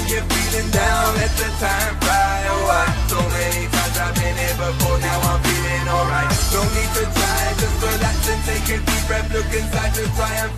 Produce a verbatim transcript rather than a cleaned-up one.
you're feeling down, let the time fly. Oh, I, so many times I've been here before, now I'm feeling alright. No need to try, just relax and take a deep breath. Look inside to try and